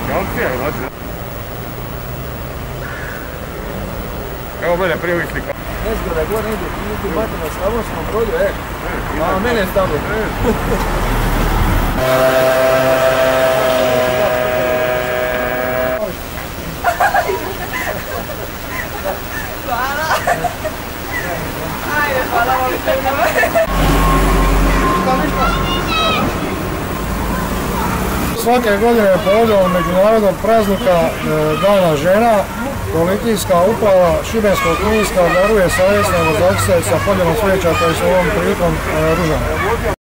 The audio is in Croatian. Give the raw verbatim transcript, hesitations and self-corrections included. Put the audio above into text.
Akcija, znači. Evo mene prije ovih slika. Nezgoda, gore negdje, ti ti bati na Slavonskom Brodu, e. A mene je stavio. Hvala. Ajde, hvala vam puno. Svake godine povodom međunarodnog praznika Dana žena, Policijska uprava Šibensko-kninska daruje savjesne vozačice sa podjelom svijeća koje su ovom prilikom ružama.